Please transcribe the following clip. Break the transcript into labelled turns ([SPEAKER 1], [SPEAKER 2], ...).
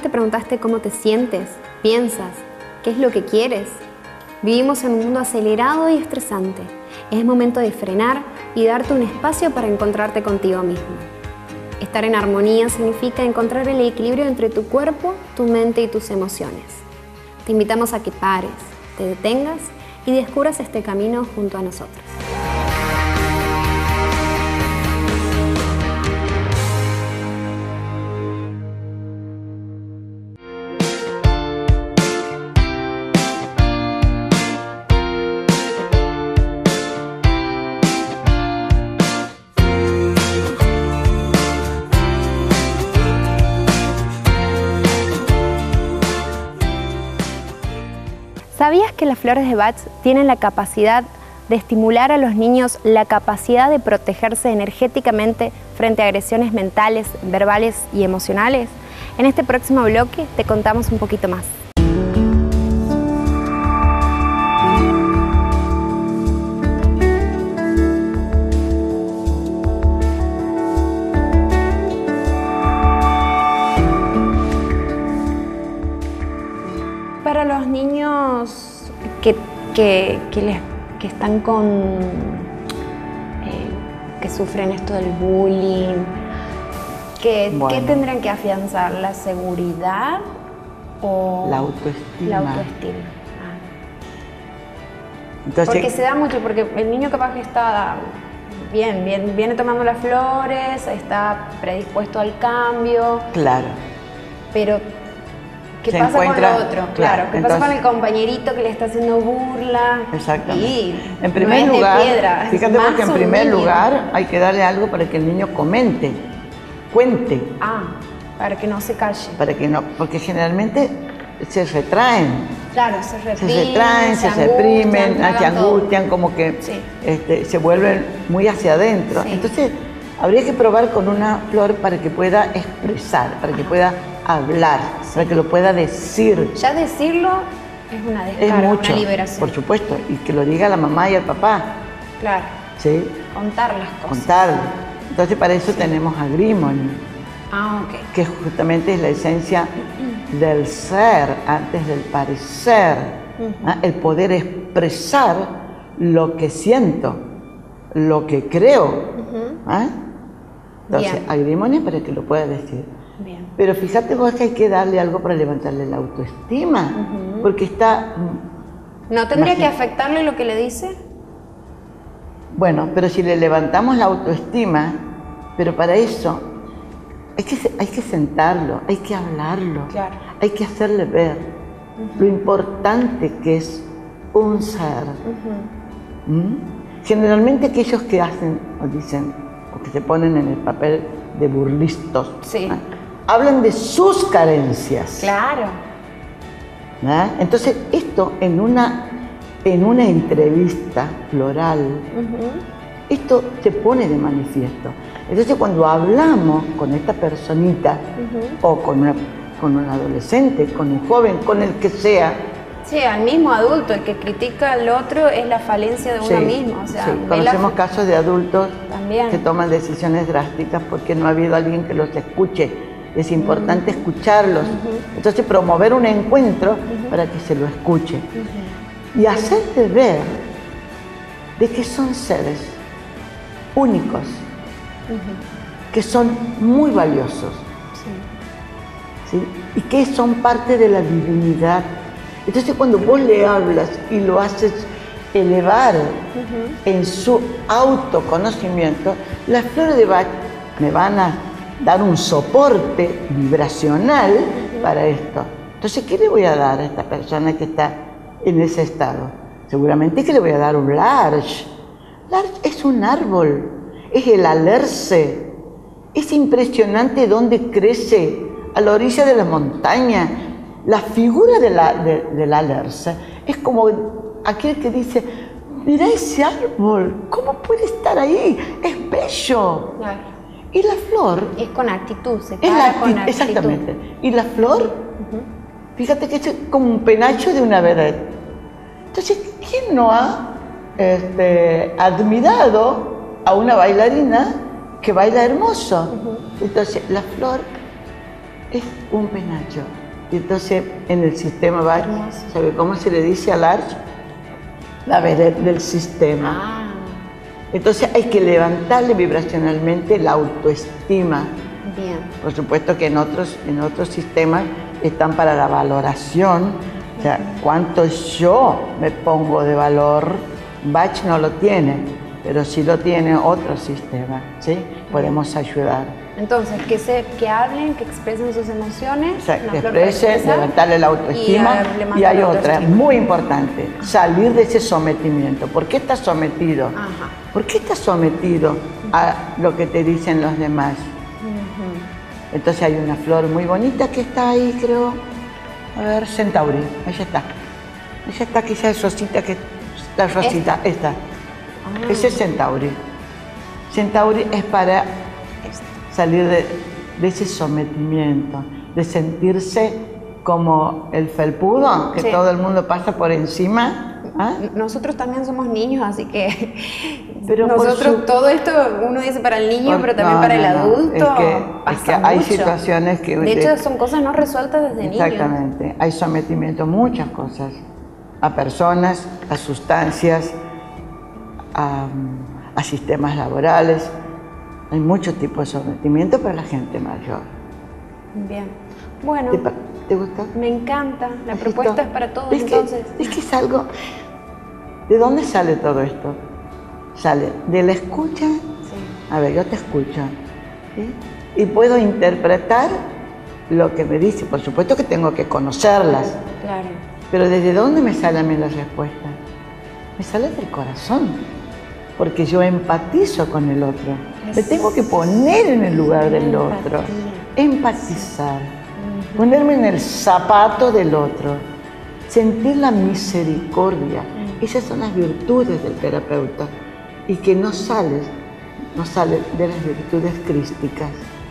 [SPEAKER 1] te preguntaste cómo te sientes, piensas, qué es lo que quieres? Vivimos en un mundo acelerado y estresante. Es momento de frenar y darte un espacio para encontrarte contigo mismo. Estar en armonía significa encontrar el equilibrio entre tu cuerpo, tu mente y tus emociones. Te invitamos a que pares, te detengas y descubras este camino junto a nosotros. ¿Sabías que las flores de Bach tienen la capacidad de estimular a los niños la capacidad de protegerse energéticamente frente a agresiones mentales, verbales y emocionales? En este próximo bloque te contamos un poquito más. Para los niños que están que sufren esto del bullying, ¿qué tendrían que afianzar? ¿La seguridad o
[SPEAKER 2] la autoestima?
[SPEAKER 1] La autoestima.
[SPEAKER 2] Entonces,
[SPEAKER 1] porque se da mucho, porque el niño capaz que está bien, viene tomando las flores, está predispuesto al cambio.
[SPEAKER 2] Claro.
[SPEAKER 1] Pero ¿qué pasa con lo otro? Claro, ¿qué pasa con el compañerito que le está haciendo burla?
[SPEAKER 2] Exactamente.
[SPEAKER 1] Y
[SPEAKER 2] en primer
[SPEAKER 1] no
[SPEAKER 2] lugar,
[SPEAKER 1] es de piedra,
[SPEAKER 2] fíjate porque en primer lugar hay que darle algo para que el niño cuente.
[SPEAKER 1] Para que no se calle.
[SPEAKER 2] Para que no, porque generalmente se retraen.
[SPEAKER 1] Claro, se
[SPEAKER 2] reprimen, se angustian, como que se vuelven muy hacia adentro.
[SPEAKER 1] Sí.
[SPEAKER 2] Entonces, habría que probar con una flor para que pueda expresar, para que pueda hablar, para que lo pueda decir.
[SPEAKER 1] Ya decirlo es una descarga, una liberación.
[SPEAKER 2] Por supuesto, y que lo diga la mamá y el papá.
[SPEAKER 1] Claro.
[SPEAKER 2] ¿Sí?
[SPEAKER 1] Contar las cosas.
[SPEAKER 2] Contarlo. Entonces para eso tenemos a Grimony, que justamente es la esencia del ser antes del parecer, el poder expresar lo que siento, lo que creo. Entonces, a Grimony para que lo pueda decir.
[SPEAKER 1] Bien.
[SPEAKER 2] Pero fíjate vos que hay que darle algo para levantarle la autoestima, porque está...
[SPEAKER 1] ¿No tendría que afectarle lo que le dice?
[SPEAKER 2] Bueno, pero si le levantamos la autoestima, pero para eso hay que sentarlo, hay que hablarlo, hay que hacerle ver lo importante que es un ser. Generalmente aquellos que hacen o dicen o que se ponen en el papel de burlistas, hablan de sus carencias.
[SPEAKER 1] Claro.
[SPEAKER 2] Entonces esto en una entrevista floral, esto se pone de manifiesto. Entonces cuando hablamos con esta personita o con un adolescente, con un joven, con el que sea.
[SPEAKER 1] Sí, al mismo adulto, el que critica al otro es la falencia de uno mismo. O sea,
[SPEAKER 2] conocemos casos de adultos
[SPEAKER 1] también
[SPEAKER 2] que toman decisiones drásticas porque no ha habido alguien que los escuche. Es importante escucharlos. Entonces promover un encuentro para que se lo escuche. Y hacerle ver de que son seres únicos, que son muy valiosos, y que son parte de la divinidad. Entonces cuando vos le hablas y lo haces elevar en su autoconocimiento, las flores de Bach me van a dar un soporte vibracional para esto. Entonces, ¿qué le voy a dar a esta persona que está en ese estado? Seguramente que le voy a dar un larch. Larch es un árbol, es el alerce. Es impresionante dónde crece, a la orilla de la montaña. La figura del alerce es como aquel que dice, mira ese árbol, ¿cómo puede estar ahí? Es bello.
[SPEAKER 1] Claro.
[SPEAKER 2] Y la flor...
[SPEAKER 1] es con actitud, se para con actitud.
[SPEAKER 2] Exactamente. Y la flor, fíjate que es como un penacho de una vedette. Entonces, ¿quién no ha admirado a una bailarina que baila hermoso? Entonces, la flor es un penacho. Y entonces en el sistema Bach,
[SPEAKER 1] Hermoso.
[SPEAKER 2] ¿sabe cómo se le dice al arch? La vedette del sistema.
[SPEAKER 1] Ah,
[SPEAKER 2] Entonces hay que levantarle vibracionalmente la autoestima.
[SPEAKER 1] bien.
[SPEAKER 2] Por supuesto que en otros sistemas están para la valoración, o sea, cuánto yo me pongo de valor. Bach no lo tiene, pero sí lo tiene otro sistema, ¿sí? Podemos ayudar.
[SPEAKER 1] Entonces, que hablen, que expresen sus emociones.
[SPEAKER 2] O sea,
[SPEAKER 1] una
[SPEAKER 2] que
[SPEAKER 1] flor para
[SPEAKER 2] expresen,
[SPEAKER 1] expresar,
[SPEAKER 2] levantarle la autoestima.
[SPEAKER 1] levantar
[SPEAKER 2] Y hay
[SPEAKER 1] la
[SPEAKER 2] otra,
[SPEAKER 1] autoestima.
[SPEAKER 2] muy importante, salir de ese sometimiento. ¿Por qué estás sometido?
[SPEAKER 1] Ajá.
[SPEAKER 2] ¿Por qué estás sometido a lo que te dicen los demás? Entonces hay una flor muy bonita que está ahí, creo. A ver, Centauri. Ahí está. Ella está, quizás es rosita, que la rosita, esta. Ese es Centauri. Centauri es para salir de ese sometimiento, de sentirse como el felpudo, que
[SPEAKER 1] Sí.
[SPEAKER 2] todo el mundo pasa por encima. ¿Ah?
[SPEAKER 1] Nosotros también somos niños, así que
[SPEAKER 2] Pero por
[SPEAKER 1] nosotros todo esto uno dice para el niño, pero también
[SPEAKER 2] no,
[SPEAKER 1] para el
[SPEAKER 2] no, no.
[SPEAKER 1] adulto.
[SPEAKER 2] Es que
[SPEAKER 1] pasa
[SPEAKER 2] hay
[SPEAKER 1] mucho.
[SPEAKER 2] situaciones que...
[SPEAKER 1] De hecho, son cosas no resueltas desde niño.
[SPEAKER 2] Exactamente. Hay sometimiento a muchas cosas. A personas, a sustancias, a sistemas laborales. Hay muchos tipos de sometimiento para la gente mayor.
[SPEAKER 1] Bien. Bueno,
[SPEAKER 2] ¿Te gusta?
[SPEAKER 1] me encanta. La
[SPEAKER 2] ¿Has visto?
[SPEAKER 1] propuesta es para todos,
[SPEAKER 2] ¿Ves que-
[SPEAKER 1] entonces.
[SPEAKER 2] Es que es algo... ¿De dónde sale todo esto? Sale de la escucha.
[SPEAKER 1] Sí.
[SPEAKER 2] A ver, yo te escucho, ¿sí? Y puedo interpretar lo que me dice. Por supuesto que tengo que conocerlas,
[SPEAKER 1] Claro.
[SPEAKER 2] pero ¿desde dónde me sale a mí la respuesta? Me sale del corazón, porque yo empatizo con el otro. Me tengo que poner en el lugar del otro, empatizar, ponerme en el zapato del otro, sentir la misericordia. Esas son las virtudes del terapeuta y que no sale de las virtudes crísticas.